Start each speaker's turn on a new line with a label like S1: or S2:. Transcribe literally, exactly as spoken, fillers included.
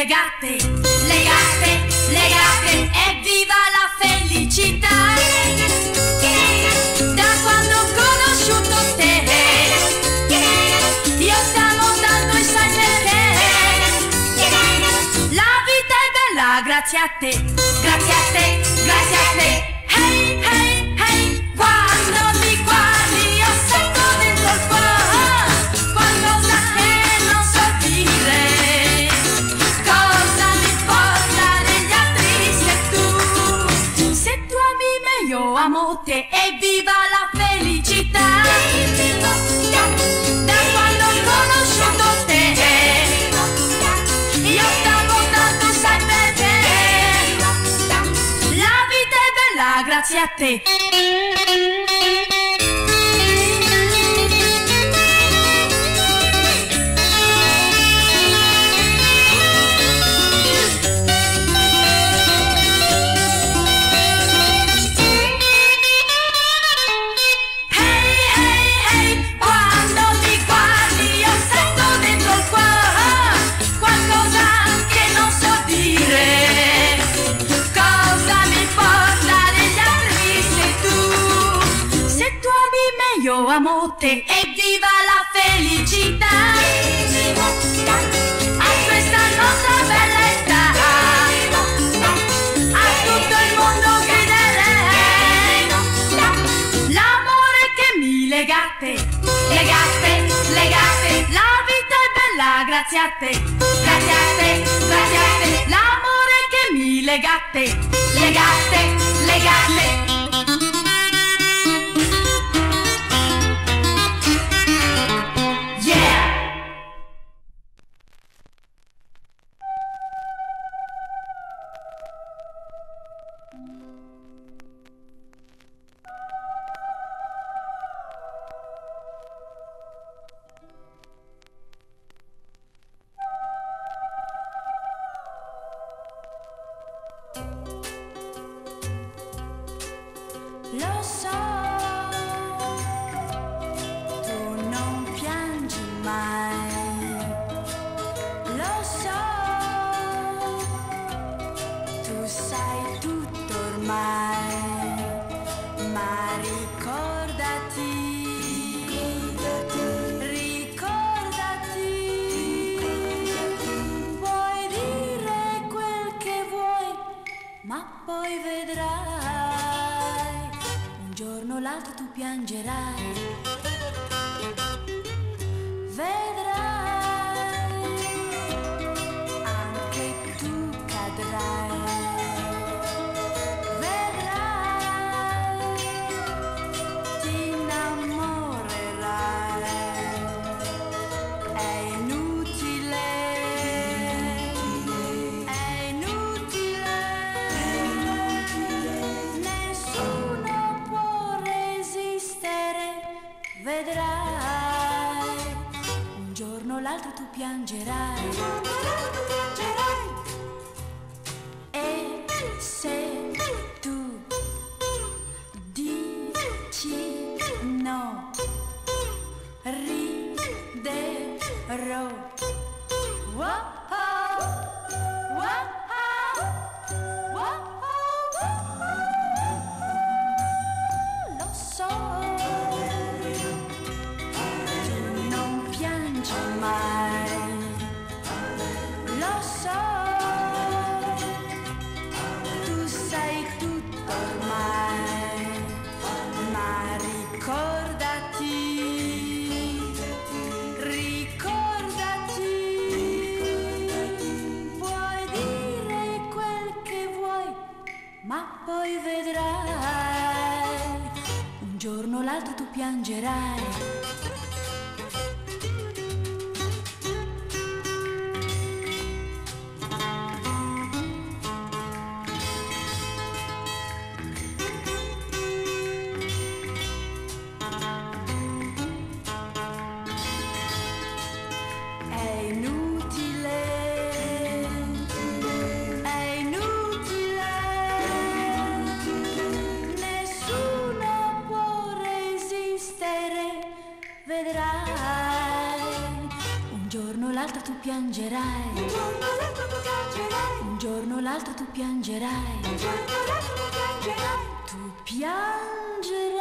S1: legate, legate, legate, evviva la felicità. Da quando ho conosciuto te, io t'amo tanto e sai perché. La vita è bella grazie a te, grazie a te, grazie a te. Hey, hey, hey, quando mi guardi io sento dentro il cuore qualcosa che non so dire. Cosa mi importa degli altri se tu, se tu ami me io amo te, evviva la felicità. Da quando ho conosciuto te, io t'amo tanto sai perché. La vita è bella grazie a te. Io amo te, evviva la felicità. A questa nostra bella età, a tutto il mondo griderei l'amore che mi legate, legate, legate. La vita è bella grazie a te, grazie a te, grazie a te. L'amore che mi legate, legate, legate.
S2: Lo so, tu non piangi mai. Lo so, tu sai tutto ormai. Ma ricordati, ricordati, puoi dire quel che vuoi, ma poi vedrai. Un giorno o l'altro tu piangerai, vedrai, anche tu cadrai, vedrai, ti innamorerai, è inutile, è inutile, nessuno può resistere, vedrai, un giorno o l'altro tu piangerai, piangerai, e se tu dici no, riderò. Wow, wow, wow, lo so, tu non piangi mai, lo so, tu sai tutto ormai, ma ricordati, ricordati, puoi dire quel che vuoi, ma poi vedrai, un giorno o l'altro tu piangerai. È inutile, è inutile, nessuno può resistere, piangerai, un giorno l'altro tu piangerai, un giorno l'altro tu piangerai, un giorno l'altro tu piangerai, tu piangerai.